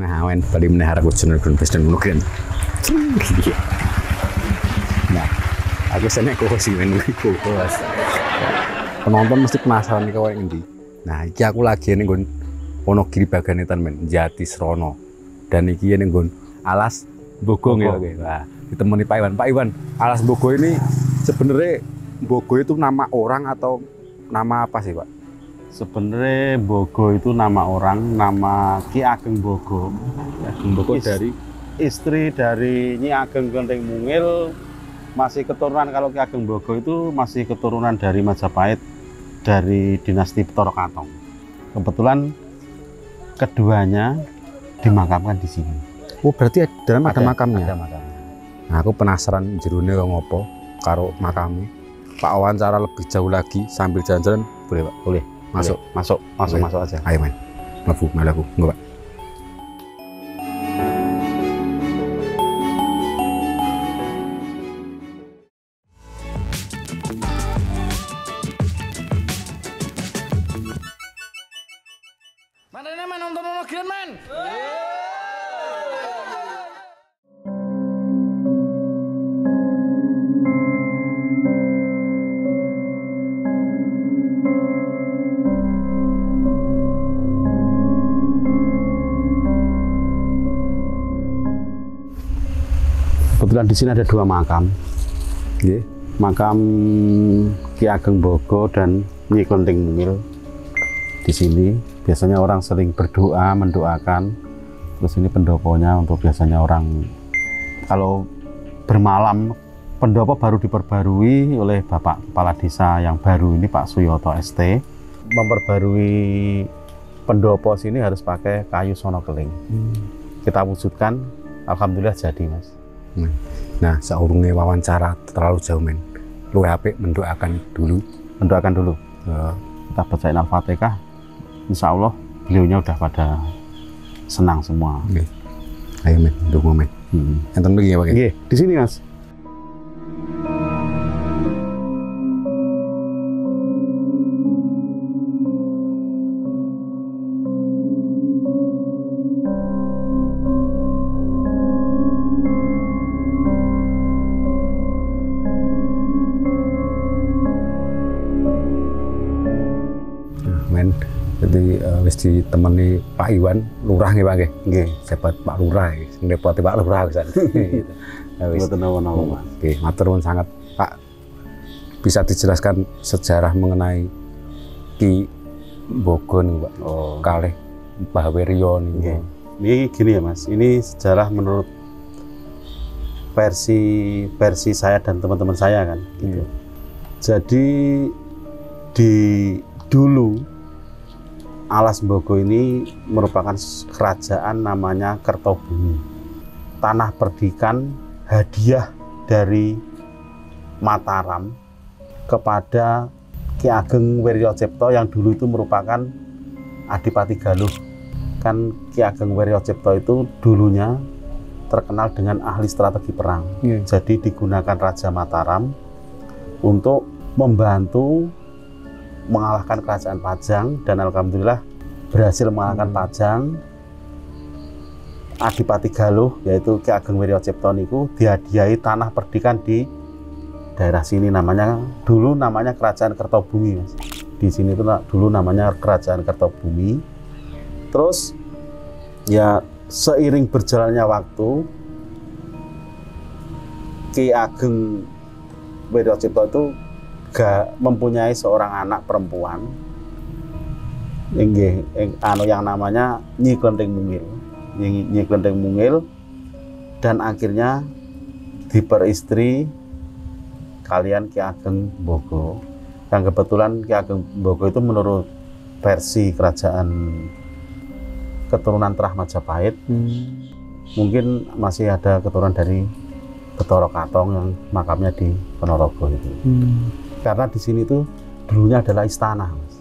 Nah, men bali meneh arek ujen Presiden ngono kan. Nah, aku seneng kok sih men iku kelas. Penonton mesti penasaran iki koyo ngendi. Nah, iki aku lagi ning nggon Wonogiri Baganitan men, Jati Srono. Dan iki ning nggon Alas Bogong ya, oke. Nah, ditemani Pak Iwan. Pak Iwan, Alas Bogo ini sebenarnya Bogo itu nama orang atau nama apa sih, Pak? Sebenarnya Bogo itu nama orang, nama Ki Ageng Bogo. Ageng Bogo dari istri dari Nyi Ageng Genteng Mungil, masih keturunan. Kalau Ki Ageng Bogo itu masih keturunan dari Majapahit, dari dinasti Petoro Katong. Kebetulan keduanya dimakamkan di sini. Oh, berarti dalam ada makamnya? Ada makamnya. Nah, aku penasaran jerone ngopo karo makame. Pak wawancara lebih jauh lagi sambil jalan-jalan boleh, Pak? Boleh. Masuk aja. Ayo, men. Melaku. Enggak, Pak. Mana ini nonton Wonogiri man? Kebetulan di sini ada dua makam. Nggih. Makam Ki Ageng Bogo dan Nyi Genteng Mungil. Di sini biasanya orang sering berdoa, mendoakan. Terus ini pendoponya untuk biasanya orang kalau bermalam, pendopo baru diperbarui oleh Bapak Kepala Desa yang baru ini, Pak Suyoto ST. Memperbarui pendopo sini harus pakai kayu sono keling. Kita wujudkan, alhamdulillah jadi, Mas. Nah, saurunge wawancara terlalu jauh, men. Luwih apik mendoakan dulu. Kita bacain Al-Fatihah. Insya Allah beliaunya udah pada senang semua. Oke. Ayo, men, ndonga, men. Enten lagi ya, Pak? Nggih, di sini, Mas. Men, jadi wis ditemani Pak Iwan, lurah nggih Pak nggih. Nggih. Jabat Pak Lurah, sing repoti Pak Lurah pisan. Gitu. Mboten napa-napa, Mas. Oke, matur nuwun sangat Pak. Bisa dijelaskan sejarah mengenai Ki Bogo nih, Pak. Oh, Kalih Mbah Wiryo nih. nggih. Ini gini ya, Mas. Ini sejarah menurut versi saya dan teman-teman saya kan, gitu. Jadi dulu Alas Bogo ini merupakan kerajaan namanya Kertobumi. Tanah perdikan hadiah dari Mataram kepada Ki Ageng Wiryo Cipto yang dulu itu merupakan Adipati Galuh. Kan Ki Ageng Wiryo Cipto itu dulunya terkenal dengan ahli strategi perang. Jadi digunakan Raja Mataram untuk membantu mengalahkan kerajaan Pajang, dan alhamdulillah berhasil mengalahkan Pajang. Adipati Galuh yaitu Ki Ageng Wiryo Cipto niku dihadiahi tanah perdikan di daerah sini, dulu namanya Kerajaan Kertobumi, Mas. Di sini itu dulu namanya Kerajaan Kertobumi. Terus ya seiring berjalannya waktu, Ki Ageng Wiryo Cipto itu mempunyai seorang anak perempuan yang namanya Nyi Genteng Mungil. Nyi Genteng Mungil, dan akhirnya diperistri kalian Ki Ageng Bogo. Yang kebetulan Ki Ageng Bogo itu menurut versi kerajaan keturunan Terah Majapahit, mungkin masih ada keturunan dari Petoro Katong yang makamnya di Ponorogo itu. Karena di sini tuh dulunya adalah istana, Mas.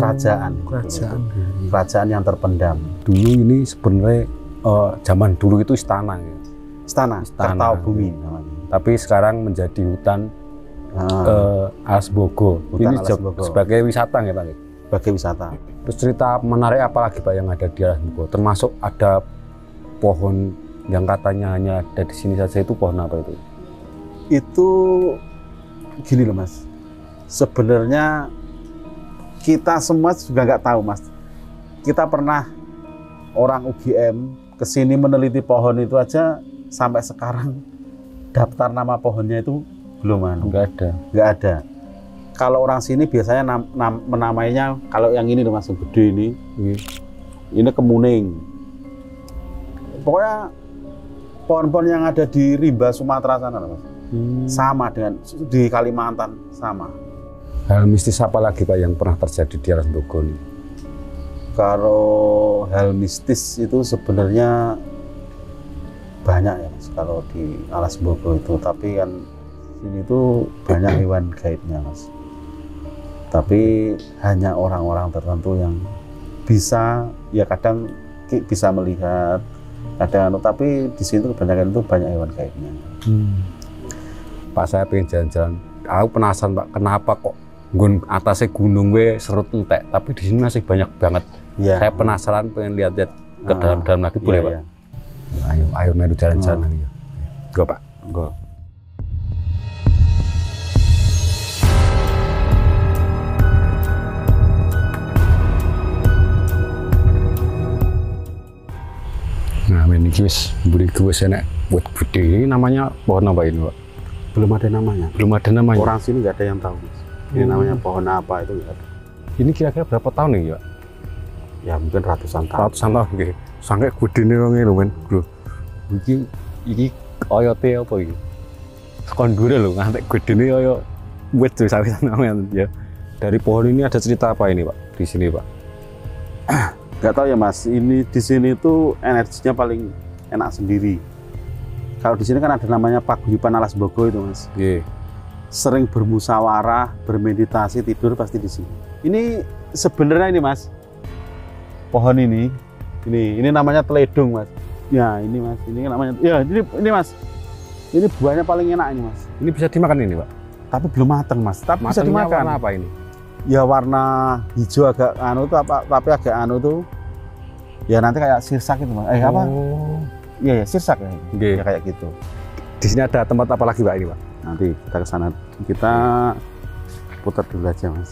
Kerajaan yang terpendam. Dulu ini sebenarnya zaman dulu itu istana, ya. Istana Kertobumi namanya. Tapi sekarang menjadi hutan Alas Bogo. Ini sebagai wisata ya, Pak? Sebagai wisata. Terus cerita menarik apa lagi, Pak, yang ada di Alas Bogo? Termasuk ada pohon yang katanya hanya ada di sini saja itu pohon apa itu? Itu gini loh Mas, sebenarnya kita semua juga nggak tahu Mas. Kita pernah orang UGM kesini meneliti pohon itu aja sampai sekarang daftar nama pohonnya itu belum nggak ada. Kalau orang sini biasanya menamainya, kalau yang ini loh Mas, yang gede ini kemuning. Pokoknya pohon-pohon yang ada di rimba Sumatera sana Mas. Sama dengan di Kalimantan sama. Hal mistis apa lagi Pak yang pernah terjadi di Alas Bogo ini? Kalau hal mistis itu sebenarnya banyak ya Mas kalau di Alas Bogo itu, tapi kan sini tuh banyak hewan gaibnya Mas. Tapi hanya orang-orang tertentu yang bisa, ya kadang bisa melihat, kadang, tapi di situ kebanyakan itu banyak hewan gaibnya. Pak, saya pengen jalan-jalan. Aku penasaran Pak, kenapa kok atasnya gunung serut entek, tapi di sini masih banyak banget. Ya. Saya penasaran, pengen lihat-lihat ke dalam-dalam lagi, boleh Pak? Ya. Ayo mari jalan-jalan lagi. Go Pak. Go. Nah, ini wis buri gue enak buat gede. Ini namanya pohon apa ini Pak? Belum ada namanya. Belum ada namanya. Orang sini nggak ada yang tahu. Ini namanya pohon apa itu nggak ada. Ini kira-kira berapa tahun nih Pak? Ya mungkin ratusan tahun. Ratusan tahun, oke. Sampai gede nih orang ini men, bro. Ini oyote apa ini? Sekondure loh, ngantek gede nih oyot. Buat tuh sawitan namanya ya. Dari pohon ini ada cerita apa ini Pak? Di sini Pak? Nggak tahu ya Mas. Ini di sini tuh energinya paling enak sendiri. Kalau di sini kan ada namanya paguyuban Alas Bogo itu Mas. Yeah. Sering bermusyawarah, bermeditasi, tidur pasti di sini. Ini sebenarnya ini Mas, pohon ini namanya teledung Mas. Ya ini Mas, ini namanya. Ya ini Mas, ini buahnya paling enak ini Mas. Ini bisa dimakan ini Pak? Tapi belum matang Mas. Tapi bisa dimakan. Warna apa ini? Ya warna hijau agak anu tuh apa? Tapi agak anu tuh. Ya nanti kayak sirsak itu Mas. Apa? Iya ya sirsak ya. Ya kayak gitu. Di sini ada tempat apa lagi Pak ini Pak? Nanti kita ke sana. Kita putar dulu aja Mas.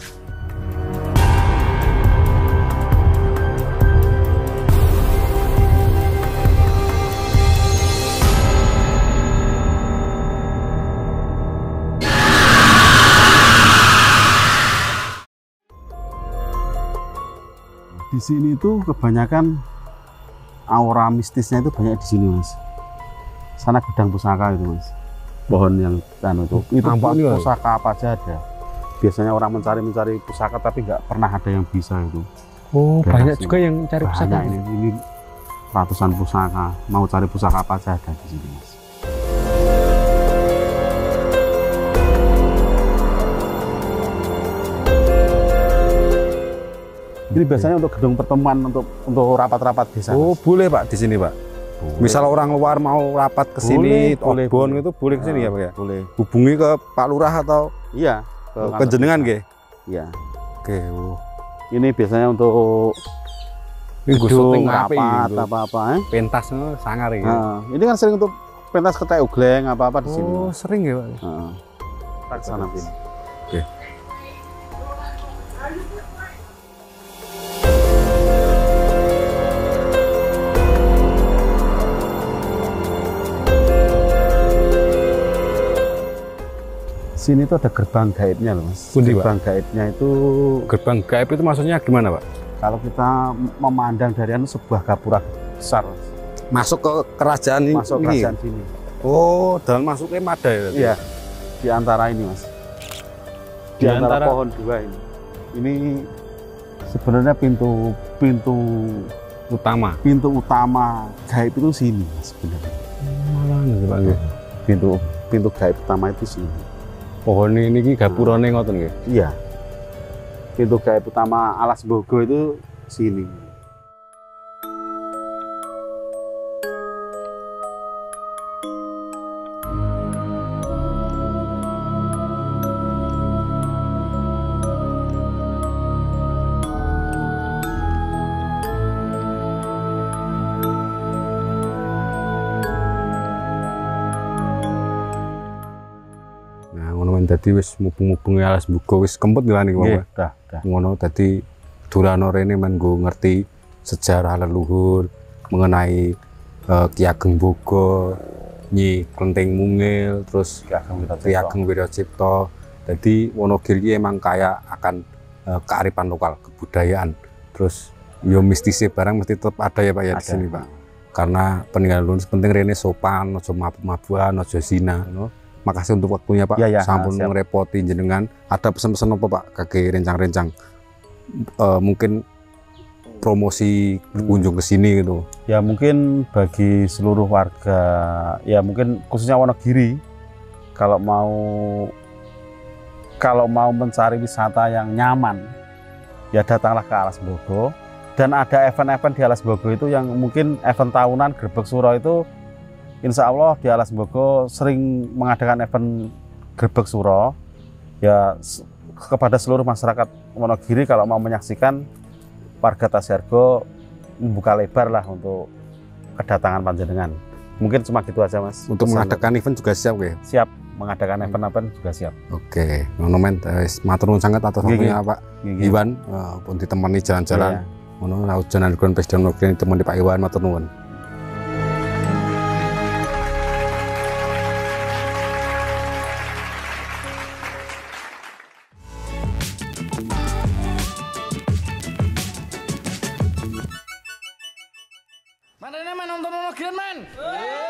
Di sini tuh kebanyakan aura mistisnya itu banyak di sini Mas. Sana gudang pusaka itu Mas. Pohon yang itu pusaka apa aja ada. Biasanya orang mencari pusaka tapi nggak pernah ada yang bisa itu. Oh, banyak juga yang cari pusaka. Ini ratusan pusaka. Mau cari pusaka apa aja ada di sini Mas. Ini biasanya untuk gedung pertemuan, untuk rapat-rapat desa. Oh, boleh Pak di sini Pak. Boleh. Misal orang luar mau rapat ke sini, Outbound itu boleh ke sini ya Pak ya? Boleh. Hubungi ke Pak Lurah atau iya ke jenengan nggih? Iya. Oke. Ini biasanya untuk gedung rapat apa-apa. Pentas sangar ya. Ini kan sering untuk pentas ketek ugleng apa-apa di sini. Oh, sering ya Pak? Ke sana sini. Oke. Sini tuh ada gerbang gaibnya loh Mas. Gerbang gaibnya itu. Gerbang gaib itu maksudnya gimana Pak? Kalau kita memandang dari sebuah gapura besar. Masuk ke kerajaan ini? Masuk kerajaan sini. Oh, dan masuknya ada ya? Iya, di antara ini Mas. Di antara pohon dua ini. Ini sebenarnya pintu utama. Pintu utama gaib itu sini sebenarnya. Pintu gaib utama itu sini. Pohon ini gapurane ngoten nggih. Iya. Pintu gaib utama Alas Bogo itu sini. dadi wis mubeng-mubeng Alas Mbogo wis kempet nggih niku Nggih, Pak. dah. Ngono dadi dolano rene men nggo ngerti sejarah leluhur mengenai Ki Ageng Mbogo, Nyi Klenteng Mungil, terus Ki Ageng Wiracipta. Jadi Wonogiri emang kaya akan kearifan lokal, kebudayaan. Terus yo mistisnya barang mesti tetap ada ya Pak ya di sini Pak. Karena peninggalan leluhur penting rene sopan, ojo mabuk-mabukan, ojo zina. Makasih untuk waktunya Pak. Ya, Sampun ngerepoti jenengan. Ada pesan-pesan apa Pak kaki rencang-rencang? Mungkin promosi berkunjung ke sini gitu. Ya mungkin bagi seluruh warga, ya mungkin khususnya Wonogiri, kalau mau mencari wisata yang nyaman, ya datanglah ke Alas Mbogo. Dan ada event-event di Alas Mbogo itu yang mungkin event tahunan Grebeg Suro itu, insya Allah di Alas Mbogo sering mengadakan event Grebeg Suro. Ya kepada seluruh masyarakat Wonogiri kalau mau menyaksikan, warga Tasjargo membuka lebar lah untuk kedatangan panjenengan. Mungkin cuma gitu aja Mas. Untuk mengadakan event juga siap ya? Siap, mengadakan event-event juga siap. Oke, monumen matur nuwun sangat atas waktunya Pak Iwan, pun ditemani jalan-jalan. Ngono hujan underground Presiden Wonogiri ditemani Pak Iwan, matur nuwun. Mana nonton Wonogiri, man?